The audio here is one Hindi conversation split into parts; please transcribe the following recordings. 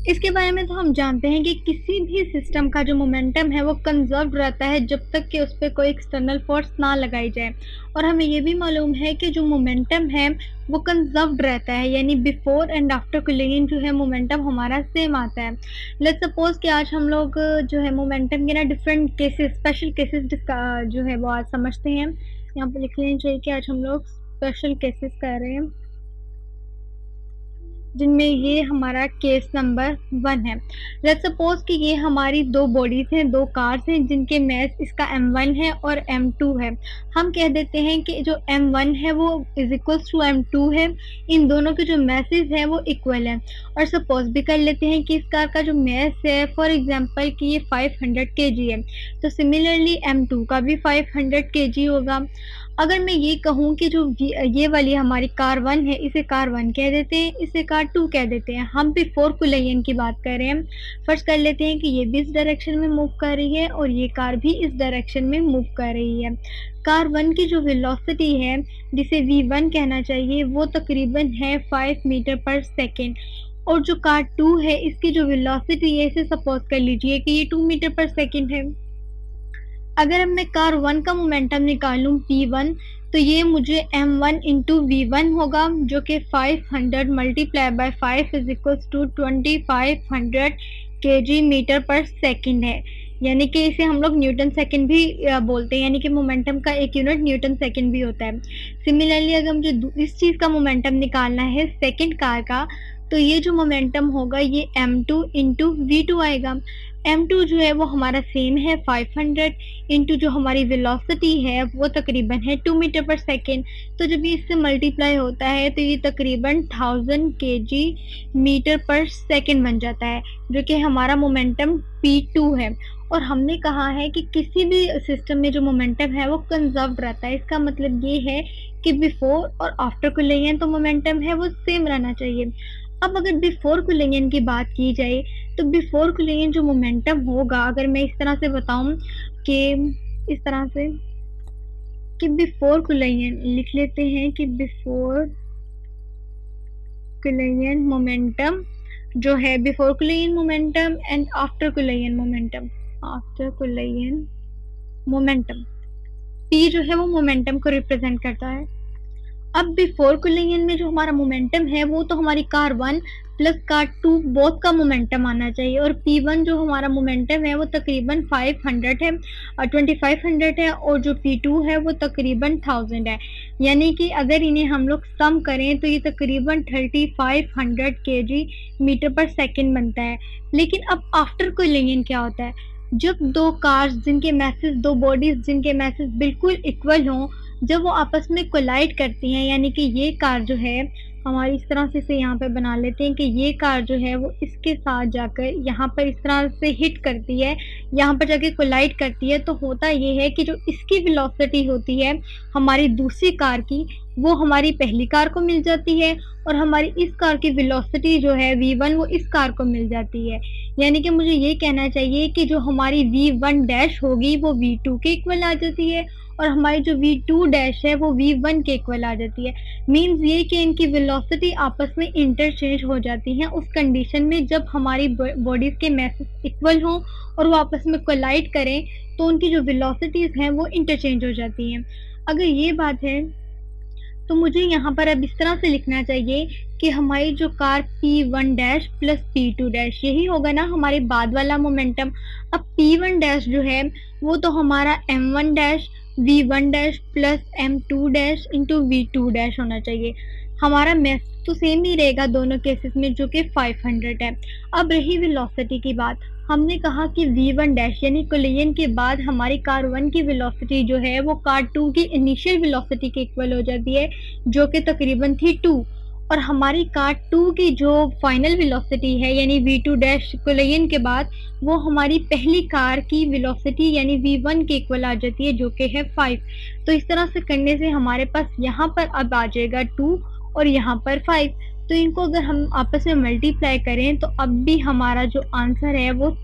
इसके बारे में तो हम जानते हैं कि किसी भी सिस्टम का जो मोमेंटम है वो कंजर्व रहता है जब तक कि उस पे कोई एक्सटर्नल फोर्स ना लगाई जाए। और हमें ये भी मालूम है कि जो मोमेंटम है वो कंजर्व्ड रहता है, यानी बिफोर एंड आफ्टर कूलिंग जो है मोमेंटम हमारा सेम आता है। लेट्स सपोज कि आज हम लोग जो है मोमेंटम के ना डिफरेंट केसेस, स्पेशल केसेस जो है वो आज समझते हैं। यहाँ पर लिख लेना चाहिए कि आज हम लोग स्पेशल केसेस कर रहे हैं, जिनमें ये हमारा केस नंबर 1 है। लेट्स सपोज कि ये हमारी दो बॉडीज हैं, दो कार्स हैं, जिनके मैस इसका m1 है और m2 है। हम कह देते हैं कि जो m1 है वो इज इक्वल्स टू m2 है, इन दोनों के जो मैसेज हैं वो इक्वल है। और सपोज भी कर लेते हैं कि इस कार का जो मैस है फॉर एग्जांपल कि ये 500 kg है, तो सिमिलरली m2 का भी 500 kg होगा। अगर मैं ये कहूँ कि जो ये वाली हमारी कार 1 है, इसे कार 1 कह देते हैं, इसे कार 2 कह देते हैं। हम बिफोर कूलिंग की बात कर रहे हैं। फर्स्ट कर लेते हैं कि ये भी इस डायरेक्शन में मूव कर रही है और ये कार भी इस डायरेक्शन में मूव कर रही है। कार 1 की जो वेलोसिटी है, जिसे v1 कहना चाहिए, वो तकरीबन है 5 मीटर पर सेकेंड। और जो कार 2 है, इसकी जो वेलोसिटी है, इसे सपोज कर लीजिए कि ये 2 मीटर पर सेकेंड है। अगर अब मैं कार 1 का मोमेंटम निकालूं p1, तो ये मुझे m1 इंटू v1 होगा, जो कि 500 multiply by 5 is equals to 2500 kg metre per second है। यानी कि इसे हम लोग न्यूटन सेकेंड भी बोलते हैं, यानी कि मोमेंटम का एक यूनिट न्यूटन सेकेंड भी होता है। सिमिलरली अगर मुझे इस चीज़ का मोमेंटम निकालना है सेकेंड कार का, तो ये जो मोमेंटम होगा ये m2 इंटू v2 आएगा। m2 जो है वो हमारा सेम है 500 इंटू जो हमारी वेलोसिटी है वो तकरीबन है 2 मीटर पर सेकेंड। तो जब ये इससे मल्टीप्लाई होता है तो ये तकरीबन 1000 kg मीटर पर सेकेंड बन जाता है, जो कि हमारा मोमेंटम p2 है। और हमने कहा है कि किसी भी सिस्टम में जो मोमेंटम है वो कंजर्व्ड रहता है। इसका मतलब ये है कि बिफोर और आफ्टर कूलिंग तो मोमेंटम है वो सेम रहना चाहिए। अब अगर बिफोर कूलिंग की बात की जाए, तो बिफोर कूलिंग जो मोमेंटम होगा, अगर मैं इस तरह से बताऊं कि इस तरह से कि बिफोर कूलिंग लिख लेते हैं कि बिफोर कूलिंग मोमेंटम जो है, before cooling momentum and after cooling momentum. After cooling momentum P जो है वो मोमेंटम को रिप्रेजेंट करता है। अब बिफोर कूलिंग में जो हमारा मोमेंटम है वो तो हमारी कार 1 प्लस कार 2 बोथ का मोमेंटम आना चाहिए। और P1 जो हमारा मोमेंटम है वो तकरीबन 500 है और 2500 है, और जो P2 है वो तकरीबन 1000 है। यानी कि अगर इन्हें हम लोग सम करें तो ये तकरीबन 3500 kg मीटर पर सेकेंड बनता है। लेकिन अब आफ्टर कूलिंग क्या होता है, जब दो कार्स जिनके मैसेज, दो बॉडीज जिनके मैसेज बिल्कुल इक्वल हों, जब वो आपस में कोलाइड करती हैं, यानी कि ये कार जो है हमारी, इस तरह से इसे यहाँ पे बना लेते हैं कि ये कार जो है वो इसके साथ जाकर यहाँ पर इस तरह से हिट करती है, यहाँ पर जाके कोलाइड करती है। तो होता ये है कि जो इसकी वेलोसिटी होती है हमारी दूसरी कार की, वो हमारी पहली कार को मिल जाती है, और हमारी इस कार की वेलोसिटी जो है v1 वो इस कार को मिल जाती है। यानी कि मुझे ये कहना चाहिए कि जो हमारी v1 डैश होगी वो v2 के इक्वल आ जाती है, और हमारी जो v2 डैश है वो v1 के इक्वल आ जाती है। मीन्स ये कि इनकी वेलोसिटी आपस में इंटरचेंज हो जाती हैं उस कंडीशन में जब हमारी बॉडीज के मैसेज इक्वल हों और वो आपस में कोलाइड करें, तो उनकी जो वेलोसिटीज हैं वो इंटरचेंज हो जाती हैं। अगर ये बात है तो मुझे यहाँ पर अब इस तरह से लिखना चाहिए कि हमारी जो car P1 dash plus P2 dash, यही होगा ना हमारे बाद वाला मोमेंटम। अब P1 डैश जो है वो तो हमारा M1 dash V1 dash plus M2 dash into V2 dash होना चाहिए। हमारा मैथ तो सेम ही रहेगा दोनों केसेस में, जो कि 500 है। अब रही वेलोसिटी की बात, हमने कहा कि v1 डैश यानी कोलिजन के बाद हमारी कार 1 की वेलोसिटी जो है वो कार 2 की इनिशियल वेलोसिटी के इक्वल हो जाती है, जो कि तकरीबन थी 2। और हमारी कार 2 की जो फाइनल वेलोसिटी है यानी v2 डैश कोलिजन के बाद, वो हमारी पहली कार की वेलोसिटी यानी v1 के इक्वल आ जाती है, जो कि है 5। तो इस तरह से करने से हमारे पास यहाँ पर अब आ जाएगा 2 और यहाँ पर 5। तो इनको अगर हम आपस में मल्टीप्लाई करें तो अब भी हमारा जो आंसर है वो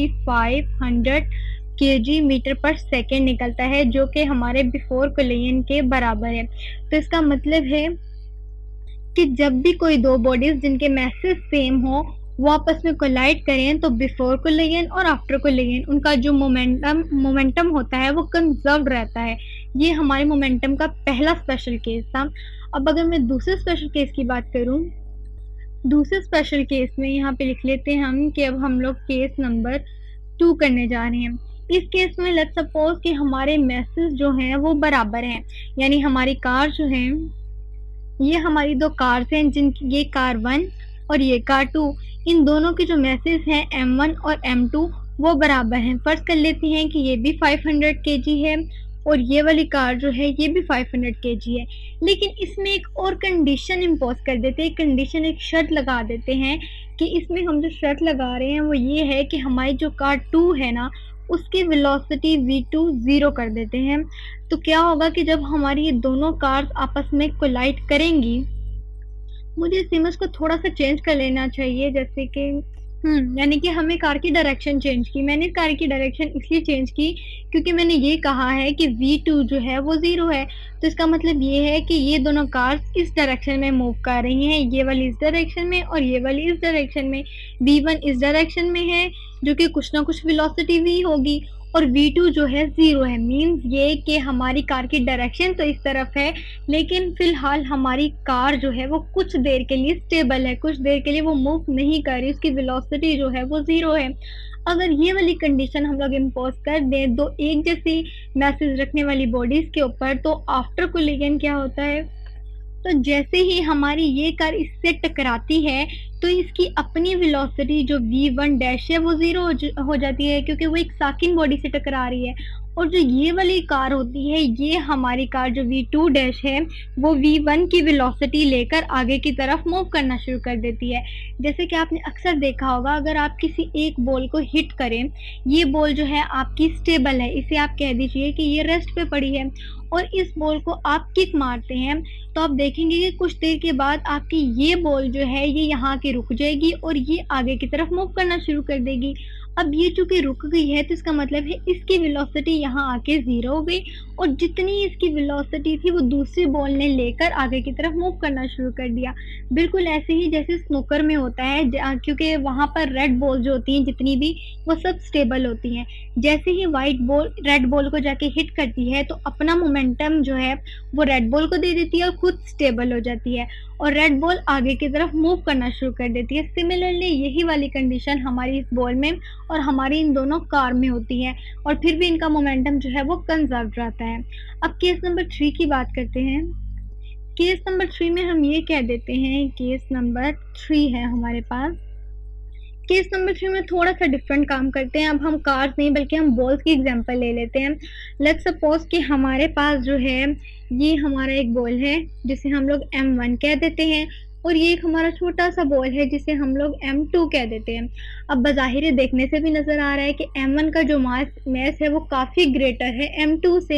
3500 kg मीटर पर सेकेंड निकलता है, जो कि हमारे बिफोर कोलिजन के बराबर है। तो इसका मतलब है कि जब भी कोई दो बॉडीज जिनके मैसेज सेम हो वो आपस में कोलाइड करें तो बिफोर कोलिजन और आफ्टर कोलिजन उनका जो मोमेंटम होता है वो कंजर्व्ड रहता है। ये हमारे मोमेंटम का पहला स्पेशल केस था। अब अगर मैं दूसरे स्पेशल केस की बात करूँ, दूसरे स्पेशल केस में यहाँ पे लिख लेते हैं हम कि अब हम लोग केस नंबर 2 करने जा रहे हैं। इस केस में लेट्स सपोज कि हमारे मैसेज जो हैं वो बराबर हैं, यानी हमारी कार जो है, ये हमारी दो कार्स हैं जिनकी ये कार 1 और ये कार 2, इन दोनों के जो मैसेज हैं M1 और M2 वो बराबर हैं। फर्ज कर लेती हैं कि ये भी 500 kg है और ये वाली कार जो है ये भी 500 kg है। लेकिन इसमें एक और कंडीशन इम्पोज कर देते हैं, कंडीशन एक शर्त लगा देते हैं कि इसमें हम जो शर्त लगा रहे हैं वो ये है कि हमारी जो कार 2 है ना उसकी वेलोसिटी v2 0 कर देते हैं। तो क्या होगा कि जब हमारी ये दोनों कार्स आपस में कोलाइड करेंगी, मुझे इस इमेज को थोड़ा सा चेंज कर लेना चाहिए, जैसे कि यानी कि हमें कार की डायरेक्शन चेंज की। मैंने कार की डायरेक्शन इसलिए चेंज की क्योंकि मैंने ये कहा है कि v2 जो है वो 0 है। तो इसका मतलब ये है कि ये दोनों कार्स इस डायरेक्शन में मूव कर रही हैं, ये वाली इस डायरेक्शन में और ये वाली इस डायरेक्शन में। v1 इस डायरेक्शन में है जो कि कुछ ना कुछ वेलोसिटी v होगी और v2 जो है 0 है। मीन्स ये कि हमारी कार की डायरेक्शन तो इस तरफ है लेकिन फ़िलहाल हमारी कार जो है वो कुछ देर के लिए स्टेबल है, कुछ देर के लिए वो मूव नहीं कर रही, उसकी वेलोसिटी जो है वो 0 है। अगर ये वाली कंडीशन हम लोग इम्पोज कर दें दो एक जैसी मैसेज रखने वाली बॉडीज़ के ऊपर, तो आफ्टर कोलिजन क्या होता है, तो जैसे ही हमारी ये कार इससे टकराती है तो इसकी अपनी वेलोसिटी जो v1 डैश है वो 0 हो जाती है क्योंकि वो एक साकिन बॉडी से टकरा रही है। और जो ये वाली कार होती है, ये हमारी कार जो v2 डैश है वो v1 की वेलोसिटी लेकर आगे की तरफ मूव करना शुरू कर देती है। जैसे कि आपने अक्सर देखा होगा, अगर आप किसी एक बॉल को हिट करें, ये बॉल जो है आपकी स्टेबल है, इसे आप कह दीजिए कि ये रेस्ट पे पड़ी है, और इस बॉल को आप किक मारते हैं तो आप देखेंगे कि कुछ देर के बाद आपकी ये बॉल जो है ये यहाँ की रुक जाएगी और ये आगे की तरफ मूव करना शुरू कर देगी। अब ये चूंकि रुक गई है तो इसका मतलब है इसकी वेलोसिटी यहाँ आके 0 हो गई और जितनी इसकी वेलोसिटी थी वो दूसरी बॉल ने लेकर आगे की तरफ मूव करना शुरू कर दिया। बिल्कुल ऐसे ही जैसे स्नूकर में होता है, क्योंकि वहाँ पर रेड बॉल जो होती हैं जितनी भी वो सब स्टेबल होती हैं। जैसे ही वाइट बॉल रेड बॉल को जाके हिट करती है तो अपना मोमेंटम जो है वो रेड बॉल को दे देती है और खुद स्टेबल हो जाती है और रेड बॉल आगे की तरफ मूव करना शुरू कर देती है। सिमिलरली यही वाली कंडीशन हमारी इस बॉल में और हमारी इन दोनों कार में होती है और फिर भी इनका मोमेंटम जो है वो कंजर्व रहता है। अब केस नंबर 3 की बात करते हैं। केस नंबर 3 में हम ये कह देते हैं, केस नंबर 3 है हमारे पास। केस नंबर 3 में थोड़ा सा डिफरेंट काम करते हैं। अब हम कार्स नहीं बल्कि हम बॉल्स की एग्जांपल ले लेते हैं। लेट्स सपोज कि हमारे पास जो है ये हमारा एक बॉल है जिसे हम लोग M1 कह देते हैं और ये एक हमारा छोटा सा बॉल है जिसे हम लोग M2 कह देते हैं। अब बज़ाहिर देखने से भी नज़र आ रहा है कि M1 का जो मास है वो काफ़ी ग्रेटर है M2 से।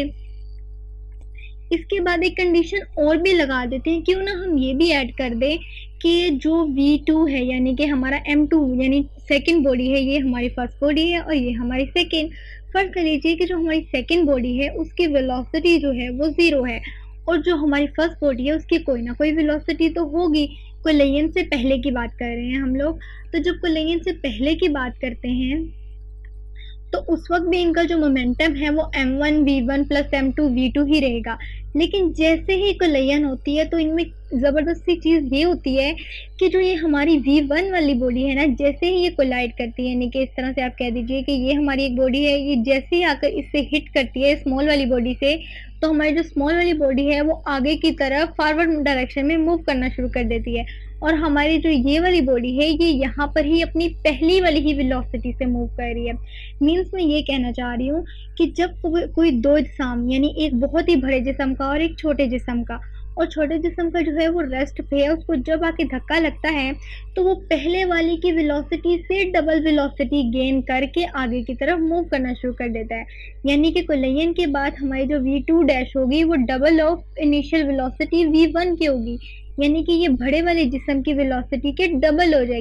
इसके बाद एक कंडीशन और भी लगा देते हैं, क्यों ना हम ये भी ऐड कर दें कि जो v2 है यानी कि हमारा M2 यानी सेकंड बॉडी है, ये हमारी फर्स्ट बॉडी है और ये हमारी सेकंड। फर्ज कर लीजिए कि जो हमारी सेकंड बॉडी है उसकी वेलोसिटी जो है वो 0 है और जो हमारी फर्स्ट बॉडी है उसकी कोई ना कोई वेलोसिटी तो होगी। कोलिजन से पहले की बात कर रहे हैं हम लोग, तो जब कोलिजन से पहले की बात करते हैं तो उस वक्त भी इनका जो मोमेंटम है वो m1 v1 plus m2 v2 ही रहेगा। लेकिन जैसे ही कोलिजन होती है तो इनमें ज़बरदस्ती चीज़ ये होती है कि जो ये हमारी v1 वाली बॉडी है ना, जैसे ही ये कोलाइड करती है, यानी कि इस तरह से आप कह दीजिए कि ये हमारी एक बॉडी है, ये जैसे ही आकर इससे हिट करती है स्मॉल वाली बॉडी से, तो हमारी जो स्मॉल वाली बॉडी है वो आगे की तरफ फॉरवर्ड डायरेक्शन में मूव करना शुरू कर देती है और हमारी जो ये वाली बॉडी है ये यहाँ पर ही अपनी पहली वाली ही वेलोसिटी से मूव कर रही है। मीन्स मैं ये कहना चाह रही हूँ कि जब कोई दो जिस्म यानी एक बहुत ही बड़े जिस्म का और एक छोटे जिस्म का, और छोटे जिस्म का जो है वो रेस्ट पे है, उसको जब आके धक्का लगता है तो वो पहले वाली की वेलोसिटी से डबल वेलोसिटी गेन करके आगे की तरफ मूव करना शुरू कर देता है। यानी कि कोलिजन के बाद हमारी जो v2 डैश होगी वो double of initial velocity v1 की होगी, यानी कि ये बड़े वाले जिस्म की वेलोसिटी के डबल हो जाएगी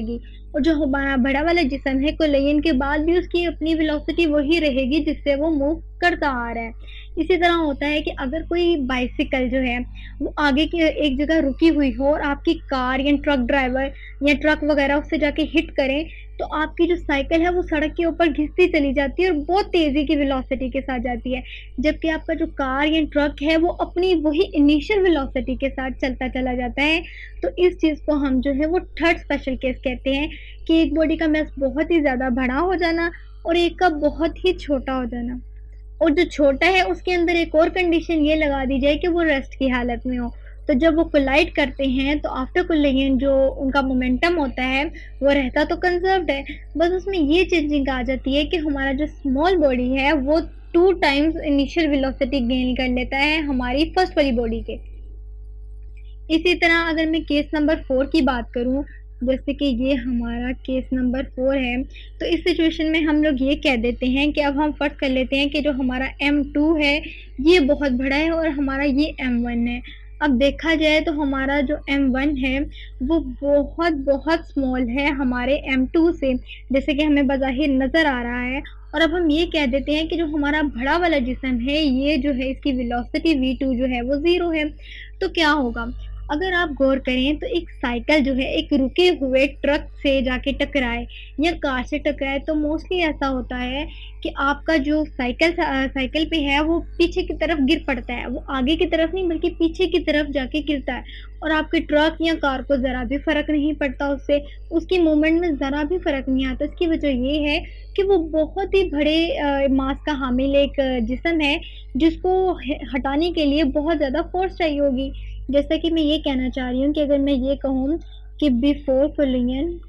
और जो हमारा बड़ा वाला जिस्म है कोलिजन के बाद भी उसकी अपनी वेलोसिटी वही रहेगी जिससे वो मूव करता आ रहा है। इसी तरह होता है कि अगर कोई बाइसिकल जो है वो आगे की एक जगह रुकी हुई हो और आपकी कार या ट्रक ड्राइवर या ट्रक वगैरह उससे जाके हिट करें, तो आपकी जो साइकिल है वो सड़क के ऊपर घिसती चली जाती है और बहुत तेज़ी की वेलोसिटी के साथ जाती है। जबकि आपका जो कार या ट्रक है वो अपनी वही इनिशियल वेलोसिटी के साथ चलता चला जाता है। तो इस चीज़ को हम जो है वो थर्ड स्पेशल केस कहते हैं कि एक बॉडी का मास बहुत ही ज़्यादा बड़ा हो जाना और एक का बहुत ही छोटा हो जाना। और जो छोटा है उसके अंदर एक और कंडीशन ये लगा दी जाए कि वो रेस्ट की हालत में हो। तो जब वो कोलाइड करते हैं तो आफ्टर कोलिजन जो उनका मोमेंटम होता है वो रहता तो कंजर्व्ड है, बस उसमें ये चेंजिंग आ जाती है कि हमारा जो स्मॉल बॉडी है वो 2 टाइम्स इनिशियल वेलोसिटी गेन कर लेता है हमारी फर्स्ट वाली बॉडी के। इसी तरह अगर मैं केस नंबर 4 की बात करूँ, जैसे कि ये हमारा केस नंबर 4 है, तो इस सिचुएशन में हम लोग ये कह देते हैं कि अब हम फ़र्ज़ कर लेते हैं कि जो हमारा M2 है, ये बहुत बड़ा है और हमारा ये M1 है। अब देखा जाए तो हमारा जो M1 है, वो बहुत स्मॉल है हमारे M2 से, जैसे कि हमें बज़ाहिर नज़र आ रहा है। और अब हम ये कह देते हैं कि जो हमारा बड़ा वाला जिस्म है, ये जो है इसकी वेलोसिटी V2 जो है वो 0 है। तो क्या होगा? अगर आप गौर करें तो एक साइकिल जो है एक रुके हुए ट्रक से जाके टकराए या कार से टकराए तो मोस्टली ऐसा होता है कि आपका जो साइकिल पे है वो पीछे की तरफ गिर पड़ता है, वो आगे की तरफ नहीं बल्कि पीछे की तरफ जाके गिरता है और आपके ट्रक या कार को ज़रा भी फ़र्क नहीं पड़ता उससे, उसकी मूवमेंट में ज़रा भी फ़र्क नहीं आता। इसकी वजह ये है कि वो बहुत ही बड़े मास का हामिल एक जिस्म है जिसको हटाने के लिए बहुत ज़्यादा फोर्स चाहिए होगी। जैसा कि मैं ये कहना चाह रही हूँ कि अगर मैं ये कहूँ कि बिफोर कोलिजन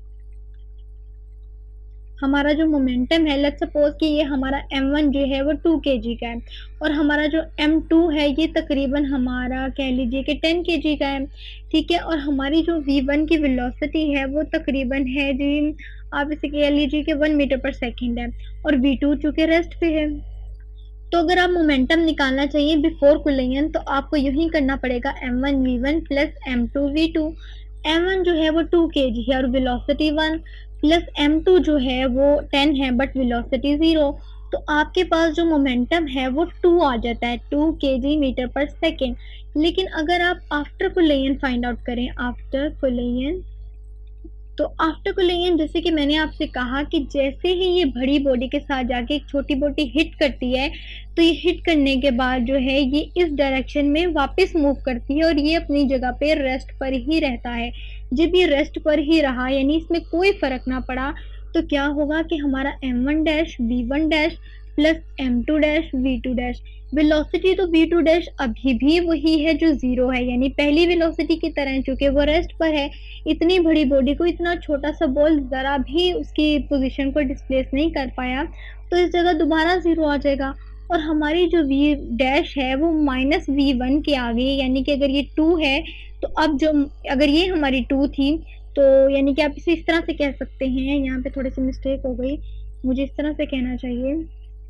हमारा जो मोमेंटम है, लेट्स सपोज़ कि ये हमारा M1 जो है वो 2 केजी का है और हमारा जो M2 है ये तकरीबन हमारा कह लीजिए कि 10 केजी का है, ठीक है? और हमारी जो V1 की वेलोसिटी है वो तकरीबन है जी, आप इसे कह लीजिए कि 1 मीटर पर सेकंड है और V2 चूँकि रेस्ट पे है। तो अगर आप मोमेंटम निकालना चाहिए बिफोर कोलिजन तो आपको यूँ ही करना पड़ेगा M1 V1 plus M2 V2। M1 जो है वो 2 केजी है और वेलोसिटी 1 प्लस M2 जो है वो 10 है बट वेलोसिटी 0। तो आपके पास जो मोमेंटम है वो 2 आ जाता है, 2 केजी मीटर पर सेकंड। लेकिन अगर आप आफ्टर कोलिजन फाइंड आउट करें, आफ्टर कोलिजन तो आफ्टर कोलिजन जैसे कि मैंने आपसे कहा कि जैसे ही ये बड़ी बॉडी के साथ जाके एक छोटी बॉडी हिट करती है, तो ये हिट करने के बाद जो है ये इस डायरेक्शन में वापस मूव करती है और ये अपनी जगह पे रेस्ट पर ही रहता है। जब ये रेस्ट पर ही रहा यानी इसमें कोई फ़र्क ना पड़ा, तो क्या होगा कि हमारा M1 dash V1 dash plus M2 dash V2 dash, velocity तो V2 डैश अभी भी वही है जो 0 है, यानी पहली वेलोसिटी की तरह चूँकि वो रेस्ट पर है। इतनी बड़ी बॉडी को इतना छोटा-सा बॉल ज़रा भी उसकी पोज़ीशन को डिस्प्लेस नहीं कर पाया, तो इस जगह दोबारा 0 आ जाएगा और हमारी जो V डैश है वो माइनस V1 के आगे, यानी कि अगर ये 2 है, तो अब जो अगर ये हमारी 2 थी, तो यानी कि आप इसे इस तरह से कह सकते हैं, यहाँ पे थोड़ी-सी मिस्टेक हो गई, मुझे इस तरह से कहना चाहिए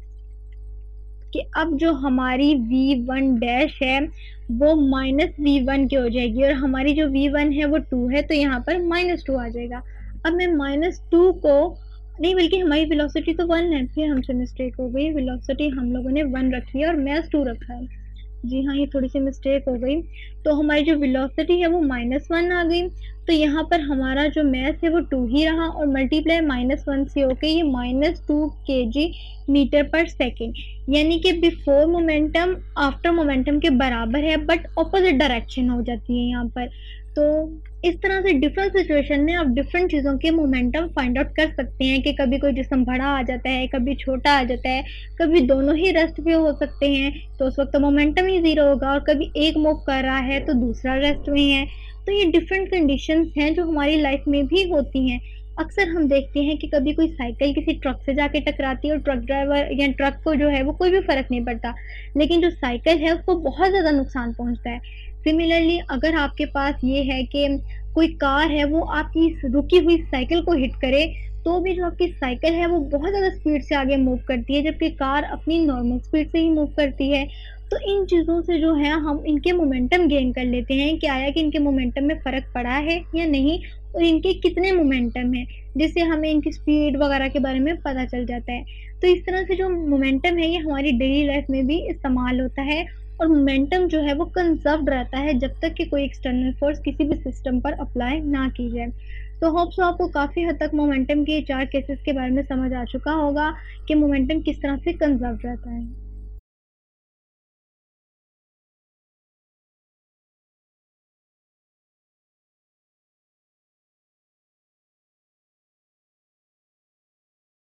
कि अब जो हमारी V1 डैश है वो माइनस V1 की हो जाएगी और हमारी जो V1 है वो 2 है, तो यहाँ पर -2 आ जाएगा। अब मैं -2 को नहीं बल्कि हमारी वेलोसिटी तो 1 है, फिर हमसे मिस्टेक हो गई, वेलोसिटी हम लोगों ने 1 रखी है और मास 2 रखा है। जी हाँ, ये थोड़ी-सी मिस्टेक हो गई। तो हमारी जो वेलोसिटी है वो -1 आ गई, तो यहाँ पर हमारा जो मास है वो 2 ही रहा और मल्टीप्लाई -1 से होके ये -2 केजी मीटर पर सेकंड, यानी कि बिफोर मोमेंटम आफ्टर मोमेंटम के बराबर है बट ऑपोज़िट डायरेक्शन हो जाती है यहाँ पर। तो इस तरह से डिफरेंट सिचुएशन में आप डिफरेंट चीज़ों के मोमेंटम फाइंड आउट कर सकते हैं कि कभी कोई जिस्म बड़ा आ जाता है, कभी छोटा आ जाता है, कभी दोनों ही रेस्ट पे हो सकते हैं, तो उस वक़्त मोमेंटम ही 0 होगा और कभी एक मूव कर रहा है तो दूसरा रेस्ट में है। तो ये डिफरेंट कंडीशंस हैं जो हमारी लाइफ में भी होती हैं। अक्सर हम देखते हैं कि कभी कोई साइकिल किसी ट्रक से जाके टकराती है और ट्रक ड्राइवर या ट्रक को जो है वो कोई भी फ़र्क नहीं पड़ता, लेकिन जो साइकिल है उसको बहुत ज़्यादा नुकसान पहुँचता है। सिमिलरली अगर आपके पास ये है कि कोई कार है वो आपकी इस रुकी हुई साइकिल को हिट करे, तो भी जो आपकी साइकिल है वो बहुत ज़्यादा स्पीड से आगे मूव करती है, जबकि कार अपनी नॉर्मल स्पीड से ही मूव करती है। तो इन चीज़ों से जो है हम इनके मोमेंटम गेन कर लेते हैं कि आया कि इनके मोमेंटम में फ़र्क पड़ा है या नहीं और इनके कितने मोमेंटम हैं, जिससे हमें इनकी स्पीड वगैरह के बारे में पता चल जाता है। तो इस तरह से जो मोमेंटम है ये हमारी डेली लाइफ में भी इस्तेमाल होता है और मोमेंटम जो है वो कंज़र्व्ड रहता है जब तक कि कोई एक्सटर्नल फ़ोर्स किसी भी सिस्टम पर अप्लाई ना की जाए। तो होप सो आपको काफ़ी हद तक मोमेंटम के 4 केसेस के बारे में समझ आ चुका होगा कि मोमेंटम किस तरह से कंज़र्व्ड रहता है।